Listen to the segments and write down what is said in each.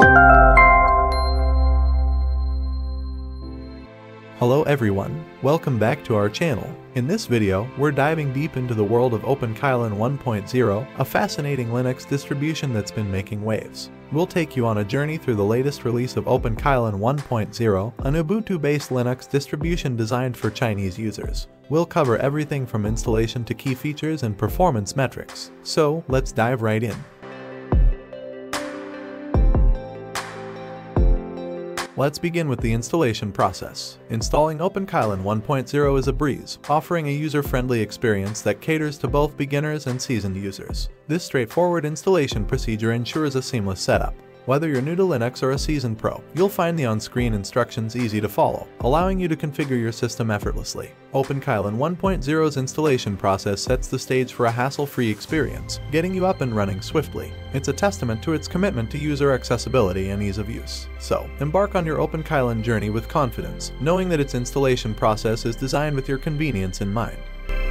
Hello everyone, welcome back to our channel. In this video, we're diving deep into the world of OpenKylin 1.0, a fascinating Linux distribution that's been making waves. We'll take you on a journey through the latest release of OpenKylin 1.0, an Ubuntu-based Linux distribution designed for Chinese users. We'll cover everything from installation to key features and performance metrics. So, let's dive right in. Let's begin with the installation process. Installing OpenKylin 1.0 is a breeze, offering a user-friendly experience that caters to both beginners and seasoned users. This straightforward installation procedure ensures a seamless setup. Whether you're new to Linux or a seasoned pro, you'll find the on-screen instructions easy to follow, allowing you to configure your system effortlessly. OpenKylin 1.0's installation process sets the stage for a hassle-free experience, getting you up and running swiftly. It's a testament to its commitment to user accessibility and ease of use. So, embark on your OpenKylin journey with confidence, knowing that its installation process is designed with your convenience in mind.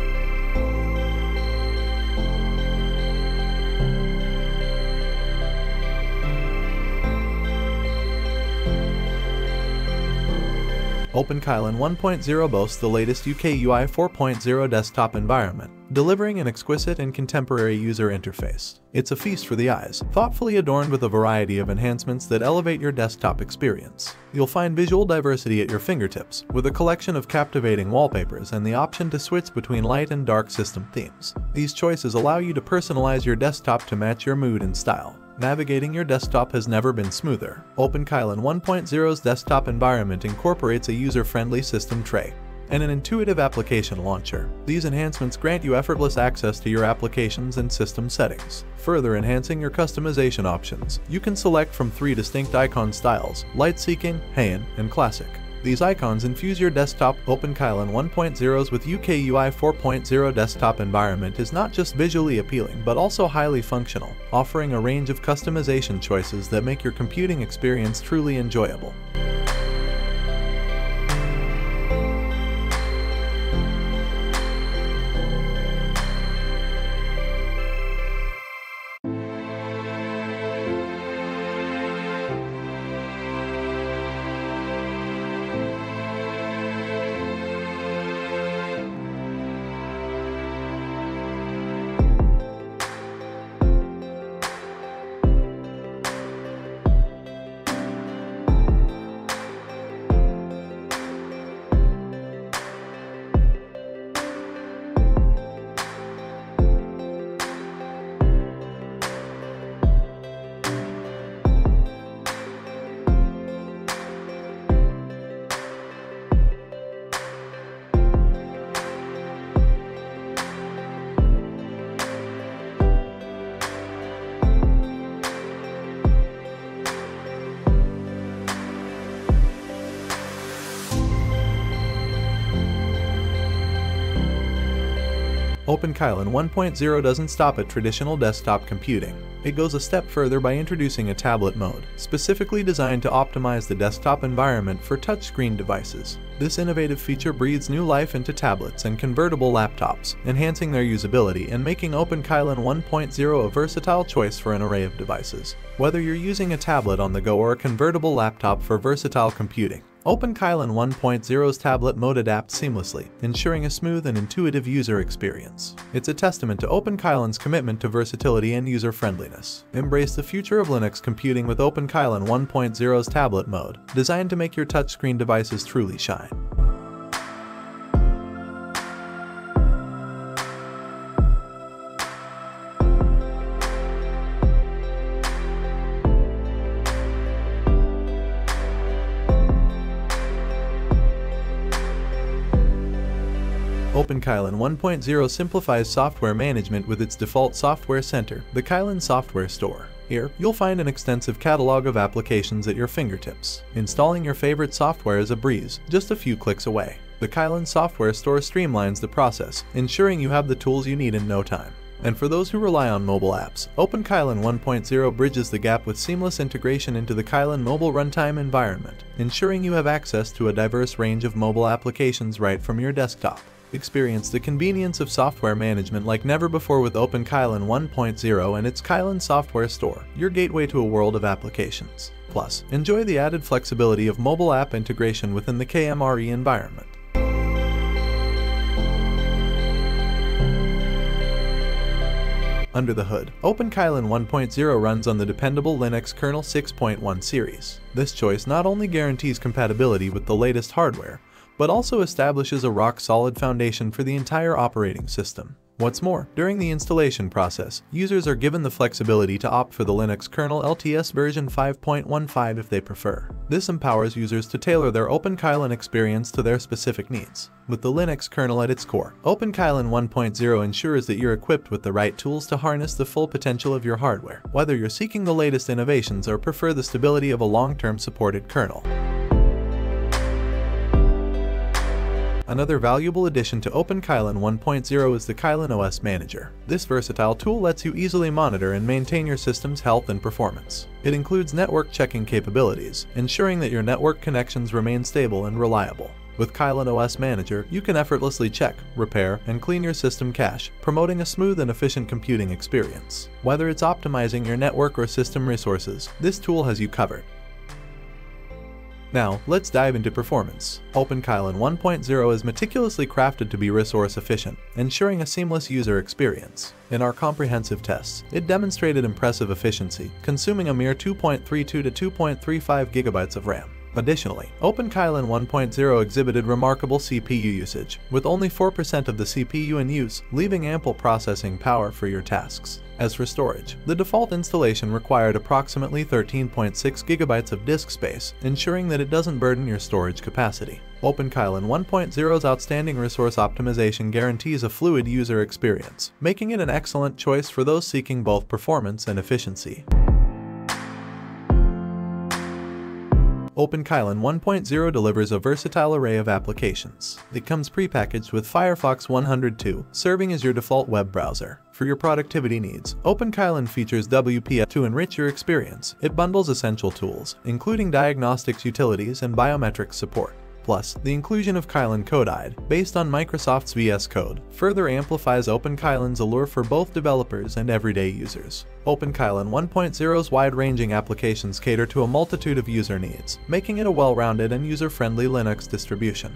OpenKylin 1.0 boasts the latest UKUI 4.0 desktop environment, delivering an exquisite and contemporary user interface. It's a feast for the eyes, thoughtfully adorned with a variety of enhancements that elevate your desktop experience. You'll find visual diversity at your fingertips, with a collection of captivating wallpapers and the option to switch between light and dark system themes. These choices allow you to personalize your desktop to match your mood and style. Navigating your desktop has never been smoother. OpenKylin 1.0's desktop environment incorporates a user-friendly system tray and an intuitive application launcher. These enhancements grant you effortless access to your applications and system settings. Further enhancing your customization options, you can select from 3 distinct icon styles: light-seeking, Heian, and classic. These icons infuse your desktop. OpenKylin 1.0's with UKUI 4.0 desktop environment is not just visually appealing but also highly functional, offering a range of customization choices that make your computing experience truly enjoyable. OpenKylin 1.0 doesn't stop at traditional desktop computing. It goes a step further by introducing a tablet mode, specifically designed to optimize the desktop environment for touchscreen devices. This innovative feature breathes new life into tablets and convertible laptops, enhancing their usability and making OpenKylin 1.0 a versatile choice for an array of devices. Whether you're using a tablet on the go or a convertible laptop for versatile computing, OpenKylin 1.0's tablet mode adapts seamlessly, ensuring a smooth and intuitive user experience. It's a testament to OpenKylin's commitment to versatility and user-friendliness. Embrace the future of Linux computing with OpenKylin 1.0's tablet mode, designed to make your touchscreen devices truly shine. OpenKylin 1.0 simplifies software management with its default software center, the Kylin Software Store. Here, you'll find an extensive catalog of applications at your fingertips. Installing your favorite software is a breeze, just a few clicks away. The Kylin Software Store streamlines the process, ensuring you have the tools you need in no time. And for those who rely on mobile apps, OpenKylin 1.0 bridges the gap with seamless integration into the Kylin mobile runtime environment, ensuring you have access to a diverse range of mobile applications right from your desktop. Experience the convenience of software management like never before with OpenKylin 1.0 and its Kylin Software Store, your gateway to a world of applications. Plus, enjoy the added flexibility of mobile app integration within the KMRE environment. Under the hood, OpenKylin 1.0 runs on the dependable Linux Kernel 6.1 series. This choice not only guarantees compatibility with the latest hardware, but also establishes a rock-solid foundation for the entire operating system. What's more, during the installation process, users are given the flexibility to opt for the Linux Kernel LTS version 5.15 if they prefer. This empowers users to tailor their OpenKylin experience to their specific needs. With the Linux kernel at its core, OpenKylin 1.0 ensures that you're equipped with the right tools to harness the full potential of your hardware, whether you're seeking the latest innovations or prefer the stability of a long-term supported kernel. Another valuable addition to OpenKylin 1.0 is the Kylin OS Manager. This versatile tool lets you easily monitor and maintain your system's health and performance. It includes network checking capabilities, ensuring that your network connections remain stable and reliable. With Kylin OS Manager, you can effortlessly check, repair, and clean your system cache, promoting a smooth and efficient computing experience. Whether it's optimizing your network or system resources, this tool has you covered. Now, let's dive into performance. OpenKylin 1.0 is meticulously crafted to be resource efficient, ensuring a seamless user experience. In our comprehensive tests, it demonstrated impressive efficiency, consuming a mere 2.32 to 2.35 gigabytes of RAM. Additionally, OpenKylin 1.0 exhibited remarkable CPU usage, with only 4% of the CPU in use, leaving ample processing power for your tasks. As for storage, the default installation required approximately 13.6 gigabytes of disk space, ensuring that it doesn't burden your storage capacity. OpenKylin 1.0's outstanding resource optimization guarantees a fluid user experience, making it an excellent choice for those seeking both performance and efficiency. OpenKylin 1.0 delivers a versatile array of applications. It comes prepackaged with Firefox 102, serving as your default web browser. For your productivity needs, OpenKylin features WPF to enrich your experience. It bundles essential tools, including diagnostics utilities and biometrics support. Plus, the inclusion of Kylin Codide, based on Microsoft's VS Code, further amplifies OpenKylin's allure for both developers and everyday users. OpenKylin 1.0's wide-ranging applications cater to a multitude of user needs, making it a well-rounded and user-friendly Linux distribution.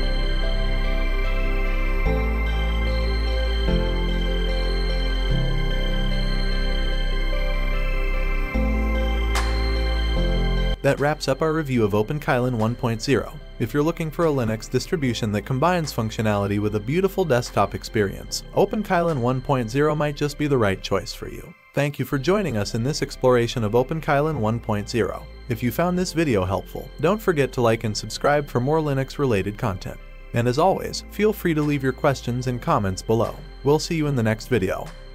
That wraps up our review of OpenKylin 1.0. If you're looking for a Linux distribution that combines functionality with a beautiful desktop experience, OpenKylin 1.0 might just be the right choice for you. Thank you for joining us in this exploration of OpenKylin 1.0. If you found this video helpful, don't forget to like and subscribe for more Linux-related content. And as always, feel free to leave your questions and comments below. We'll see you in the next video.